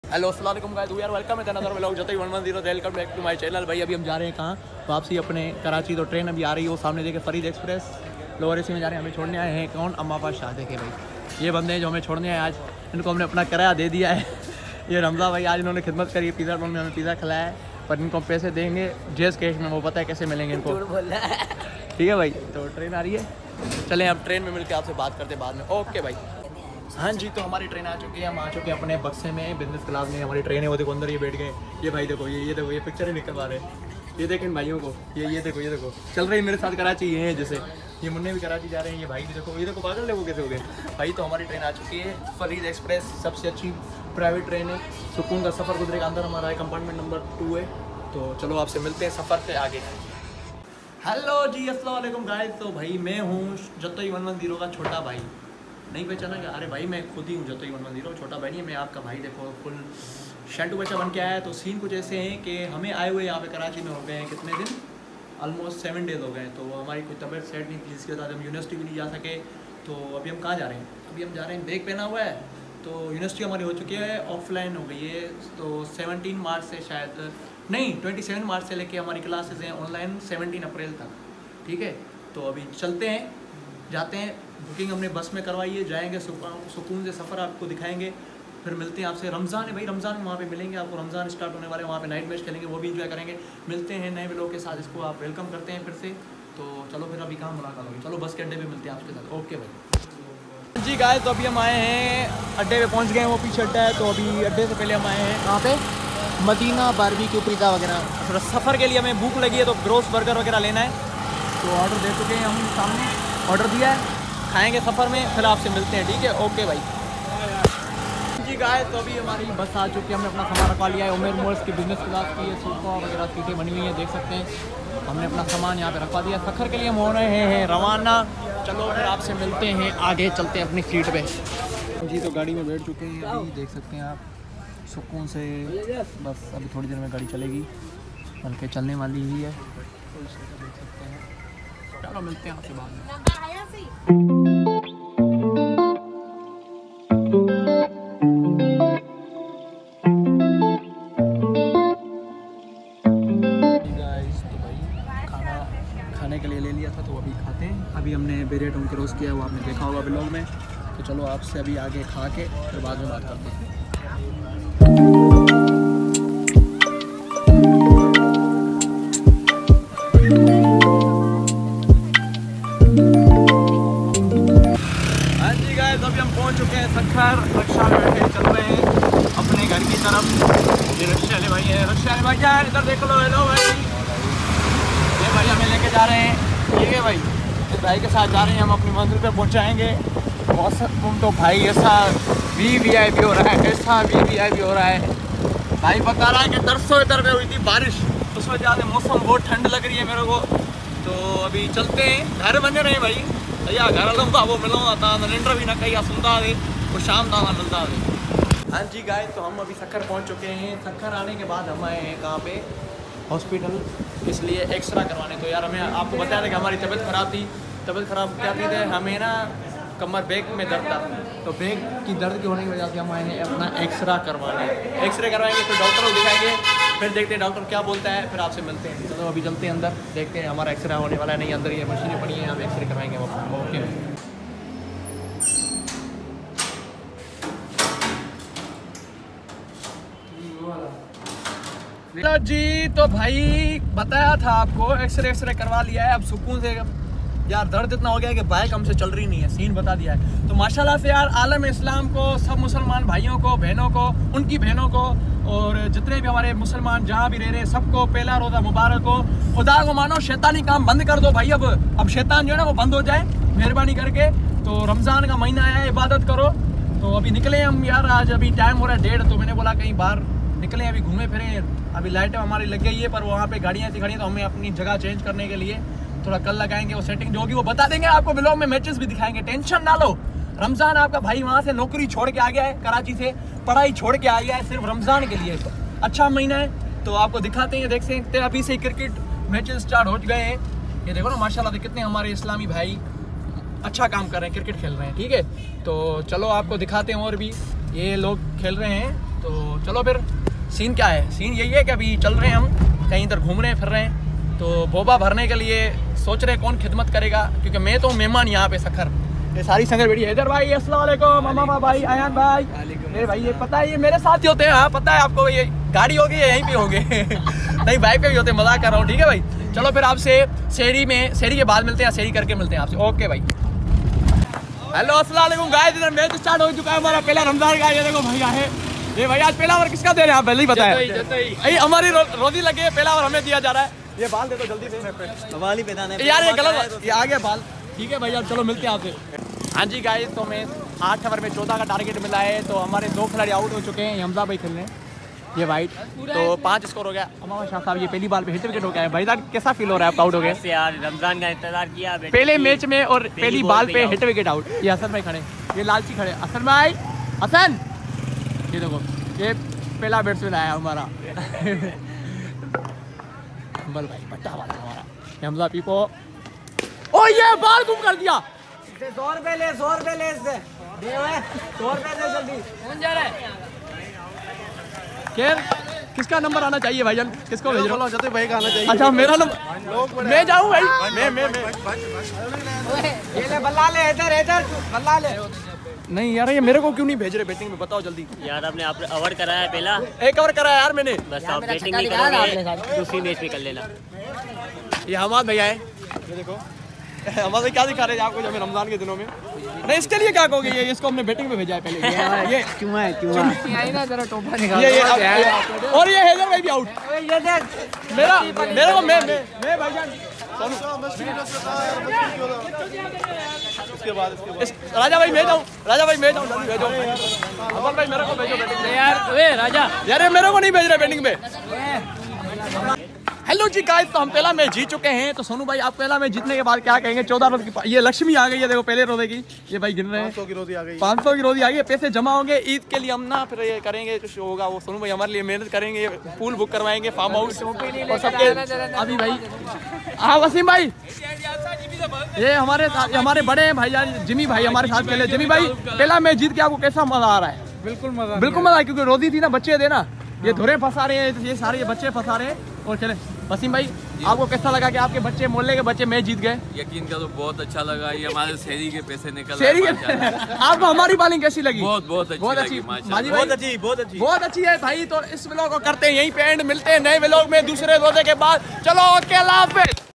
Hello अस्सलाम वालेकुम guys, we are welcome to another vlog जतई 110। Welcome back to my channel. भाई अभी हम जा रहे हैं कहाँ, वापसी अपने कराची। तो ट्रेन अभी आ रही है, वो सामने देखे फरीद एक्सप्रेस लोअर एसी में जा रहे हैं। हमें छोड़ने आए हैं कौन, अम्मा पास शाह। देखे भाई ये बंदे हैं जो हमें छोड़ने आए आज, इनको हमने अपना किराया दे दिया है। ये रमज़ा भाई आज इन्होंने खिदमत करी, पिज़्ज़ा टोन में हमें पिज़्ज़ा खिलाया है, पर इनको पैसे देंगे जेस कैश में, वो पता है कैसे मिलेंगे इनको। ठीक है भाई, तो ट्रेन आ रही है, चलें अब ट्रेन में मिलकर आपसे बात करते बाद में। ओके भाई। हाँ जी, तो हमारी ट्रेन आ चुकी है, हम आ चुके हैं अपने बक्से में, बिजनेस क्लास में हमारी ट्रेन है। वो देखो अंदर ये बैठ गए, ये भाई देखो, ये देखो, ये पिक्चर ही निकलवा रहे हैं। ये देखें भाइयों को, ये देखो, ये देखो चल रही है मेरे साथ कराची। ये है जैसे ये मुन्ने भी कराची जा रहे हैं, ये भाई भी देखो, ये देखो पागल है वो कैसे हो गए भाई। तो हमारी ट्रेन आ चुकी है, फरीद एक्सप्रेस सबसे अच्छी प्राइवेट ट्रेन है, सुकून का सफ़र गुजरेगा। अंदर हमारा है, कंपार्टमेंट नंबर 2 है। तो चलो आपसे मिलते हैं सफ़र से आगे। हेलो जी, अस्सलाम वालेकुम गाइस। तो भाई मैं हूँ जतई 110 का छोटा भाई। नहीं पहचाना क्या? अरे भाई मैं खुद ही हूँ जतई 110, छोटा भाई नहीं है मैं आपका भाई। देखो फुल शंटू बच्चा बन के आया है। तो सीन कुछ ऐसे हैं कि हमें आए हुए यहाँ पे कराची में हो गए हैं कितने दिन, ऑलमोस्ट 7 डेज़ हो गए हैं। तो हमारी कोई तबीयत सेट नहीं थी, जिसके साथ हम यूनिवर्सिटी भी नहीं जा सके। तो अभी हम कहाँ जा रहे हैं? अभी हम जा रहे हैं, बैग पहना हुआ है। तो यूनिवर्सिटी हमारी हो चुकी है, ऑफलाइन हो गई है। तो 17 मार्च से शायद नहीं, 27 मार्च से लेके हमारी क्लासेस हैं ऑनलाइन 17 अप्रैल तक। ठीक है, तो अभी चलते हैं, जाते हैं। बुकिंग हमने बस में करवाई है, जाएंगे, सुकून से सफ़र आपको दिखाएंगे। फिर मिलते हैं आपसे। रमज़ान है भाई, रमज़ान में वहाँ पे मिलेंगे आपको। रमज़ान स्टार्ट होने वाले हैं, वहाँ पे नाइट मैच खेलेंगे, वो भी इंजॉय करेंगे। मिलते हैं नए लोगों के साथ, इसको आप वेलकम करते हैं फिर से। तो चलो फिर अभी कहाँ मुलाकात होगी, चलो बस के अड्डे पे मिलते हैं आपके साथ। ओके भाई जी गाइस, तो अभी हम आए हैं अड्डे पे, पहुँच गए हैं, वो पीछे अड्डा है। तो अभी अड्डे से पहले हम आए हैं कहाँ पे, मदीना बारबेक्यू पिज़्ज़ा वगैरह। थोड़ा सफ़र के लिए हमें भूख लगी है, तो ग्रोस बर्गर वगैरह लेना है। तो ऑर्डर दे चुके हैं हम, सामने ऑर्डर दिया है, खाएंगे सफ़र में, फिर आपसे मिलते हैं। ठीक है, ओके भाई जी गाइस। तो अभी हमारी बस आ चुकी है, हमने अपना सामान रखवा लिया है। उमेर मोल्स की बिजनेस क्लास की सोफ़ा वगैरह सीटें बनी हुई हैं, देख सकते हैं। हमने अपना सामान यहाँ पे रखवा दिया। सफ़र के लिए हम हो रहे हैं रवाना। चलो फिर आपसे मिलते हैं, आगे चलते हैं अपनी सीट पे जी। तो गाड़ी में बैठ चुके हैं, अभी देख सकते हैं आप सुकून से। बस अभी थोड़ी देर में गाड़ी चलेगी, बल्कि चलने वाली ही है। तो देख सकते हैं, चलो मिलते हैं आपसे बाद में। खाने के लिए ले लिया था, तो अभी खाते हैं। अभी हमने बेरेट उनके रोस्ट किया, वो आपने देखा होगा ब्लॉग में। तो चलो आपसे अभी आगे खा के फिर बाद में बात करते हैं। हाँ जी गाइस, अभी हम पहुंच चुके हैं सखर, रक्षा में बैठे चल रहे हैं अपने घर की तरफ। ये रक्षा वाले भाई है, रक्षा वाले भाई क्या है, इधर देख लो। हेलो भाई, ये भाई हमें लेके जा रहे हैं। ठीक है भाई, इस भाई के साथ जा रहे हैं हम, अपनी मंजिल पे पहुंचाएंगे। मौसम तो भाई ऐसा वीआईपी हो रहा है, ऐसा वीआईपी हो रहा है। भाई बता रहा है कि तरसों इधर में हुई थी बारिश, उस वजह से मौसम बहुत ठंड लग रही है मेरे को। तो अभी चलते हैं, घर बने रहे भाई भैया, घर लूँगा वो मिलूँगा था नरेंद्र भी ना कहीं सुनता है, वो शाम दाना मिलता है। हाँ जी गाइस, तो हम अभी सखर पहुँच चुके हैं। सखर आने के बाद हम आए हैं कहाँ पे, हॉस्पिटल, इसलिए एक्सरा करवाने। तो यार हमें आपको बताया था कि हमारी तबीयत ख़राब थी। तबीयत ख़राब क्या थी, हमें ना कमर बैक में दर्द था। तो बैक की दर्द के होने की वजह से हम आए हैं अपना एक्सरा करवाने। एक्सरे करवाएंगे, फिर डॉक्टर को दिखाएंगे, फिर देखते हैं डॉक्टर क्या बोलता है, फिर आपसे मिलते हैं। चलो अभी चलते हैं अंदर, देखते हैं हमारा एक्सरे होने वाला है नहीं। अंदर ये मशीनें पड़ी हैं, हम एक्सरे करवाएंगे वो। ओके जी। तो भाई बताया था आपको, एक्सरे करवा लिया है, अब सुकून से। यार दर्द इतना हो गया है कि बाइक हमसे चल रही नहीं है, सीन बता दिया है। तो माशाल्लाह से यार आलम इस्लाम को, सब मुसलमान भाइयों को, बहनों को, उनकी बहनों को, और जितने भी हमारे मुसलमान जहाँ भी रह रहे हैं, सबको पहला रोज़ा मुबारक हो। खुदा को मानो, शैतानी काम बंद कर दो भाई। अब शैतान जो है ना वो बंद हो जाए मेहरबानी करके। तो रमज़ान का महीना आया है, इबादत करो। तो अभी निकले हम यार, आज अभी टाइम हो रहा है 1:30। तो मैंने बोला कहीं बाहर निकले, अभी घूमे फिरे। अभी लाइटें हमारी लग गई है, पर वहाँ पे गाड़ियाँ ऐसी खड़ी हैं, तो हमें अपनी जगह चेंज करने के लिए थोड़ा कल लगाएंगे। वो सेटिंग जो होगी वो बता देंगे आपको, ब्लॉग में मैचेस भी दिखाएंगे, टेंशन ना लो। रमज़ान आपका भाई वहाँ से नौकरी छोड़ के आ गया है, कराची से पढ़ाई छोड़ के आ गया है सिर्फ रमज़ान के लिए। अच्छा महीना है, तो आपको दिखाते हैं, देख सकते हैं। अभी से क्रिकेट मैचेस स्टार्ट हो गए हैं, ये देखो ना माशाल्लाह कितने हमारे इस्लामी भाई अच्छा काम कर रहे हैं, क्रिकेट खेल रहे हैं। ठीक है, तो चलो आपको दिखाते हैं। और भी ये लोग खेल रहे हैं तो चलो फिर सीन क्या है, सीन यही है कि अभी चल रहे हैं हम कहीं इधर घूम रहे हैं फिर रहे हैं, तो बोबा भरने के लिए सोच रहे हैं कौन खिदमत करेगा, क्योंकि मैं तो मेहमान यहाँ पे सखर, ये सारी संगत बैठी है। हैदर भाई अस्सलाम वालेकुम, अम्मा भाई, अयान भाई, ये भाई ये पता है ये मेरे साथ ही होते हैं। हाँ पता है आपको, ये गाड़ी होगी यहीं पे होंगे नहीं बाइक पे भी होते हैं, मजाक कर रहा हूँ, ठीक है भाई। चलो फिर आपसे शहरी के बाद मिलते हैं, शहरी करके मिलते हैं आपसे, ओके भाई। हेलो अस्सलाम वालेकुम गाइस, इधर मैच स्टार्ट हो चुका है हमारा पहला रमजान का। ये देखो भैया है, ये भैया आज पहला ओवर किसका दे रहे हैं आप पहले ही बताया, हमारी रोजी लगी है, पहला ओवर हमें दिया जा रहा है। ये बाल दे दो जल्दी से, बाल ही पहनाने यार, ये गलत, ये आ गया बाल, ठीक है भैया चलो मिलते हैं आपसे। हाँ जी गाइस, तो मैं 8 ओवर में 14 का टारगेट मिला है, तो हमारे 2 खिलाड़ी आउट हो चुके हैं, हमजा भाई खेल रहे हैं, ये वाइट, तो 5 स्कोर हो गया। अम्मा शाह साहब ये पहली बाल पे हिट विकेट हो गया है, भाई साहब कैसा फील हो रहा है आप आउट हो गए यार? रमजान का इंतजार किया पहले मैच में और पहली बाल पे हिट विकेट आउट। ये हसन भाई खड़े, ये लालची खड़े, हसन भाई, हसन ये देखो ये पहला बैट्समैन आया हमारा बल भाई बट्टा वाला हमारा हमजा पीपो, ओ ये बाल गुम कर दिया। 100 रुपए ले, 100 रुपए ले इससे, दे 100 रुपए दे जल्दी। कौन जा रहा है? खैर किसका नंबर आना चाहिए भाईजान, किसको भेज रहा हूँ? भाई का आना चाहिए। अच्छा मेरा नंबर, मैं जाऊँ भाई, मैं ये ले बल्ला ले, इधर बल्ला ले। नहीं यार ये मेरे को क्यों नहीं भेज रहे बैटिंग में, बताओ जल्दी। यार आपने ओवर कराया पहला, एक ओवर कराया यार मैंने, बस आप बैटिंग नहीं करोगे, दूसरी मैच में कर लेना। ये हमाद भैया है, ये देखो हमाद भाई क्या दिखा रहे हैं आपको जब रमजान के दिनों में, नहीं इसके लिए क्या कहोगे, ये इसको हमने बैटिंग में भेजा है पहले, ये क्यों है जरा टोपा निकाल, ये और ये हैदर भाई भी आउट, ये देख मेरे को मैं भाईजान उसके बाद राजा भाई मैं जाऊँ, राजा भाई मैं जाऊँ, जल्दी भेजो अमन भाई मेरे को भेजो बैटिंग में यार। वे राजा यार मेरे को नहीं भेज रहे बैटिंग में। हेलो जी गाइस, तो हम पहला मैच जीत चुके हैं, तो सोनू भाई आप पहला मैच जीतने के बाद क्या कहेंगे? 14 रोज की ये लक्ष्मी आ गई है, देखो पहले रोजे की, ये भाई गिन रहे हैं 500 की रोजी आ गई, 500 की रोजी आ गई, पैसे जमा होंगे ईद के लिए, हम ना फिर ये करेंगे कुछ होगा, वो सोनू भाई हमारे लिए मेहनत करेंगे, पूल बुक करवाएंगे, फार्म हाउस और सबके। अभी भाई हाँ वसीम भाई, ये हमारे बड़े हैं भाई यार, जिमी भाई हमारे साथ खेले। जिमी भाई पहला मैच जीत के आपको कैसा मजा आ रहा है? बिल्कुल मजा, क्योंकि रोजी थी ना, बच्चे थे ना, ये धुरे फंसा रहे हैं, ये सारे ये बच्चे फंसा रहे हैं। और चले वसीम भाई आपको कैसा लगा कि आपके बच्चे मोहल्ले के बच्चे मैच जीत गए? यकीन करो बहुत अच्छा लगा, ये हमारे शहरी के पैसे निकल शहरी के आपको हमारी बॉलिंग कैसी लगी? बहुत अच्छी बहुत अच्छी है भाई। तो इस व्लॉग को करते हैं यहीं पे एंड, मिलते हैं नए व्लॉग में दूसरे रोजे के बाद। चलो ओके अल्लाह हाफिज़।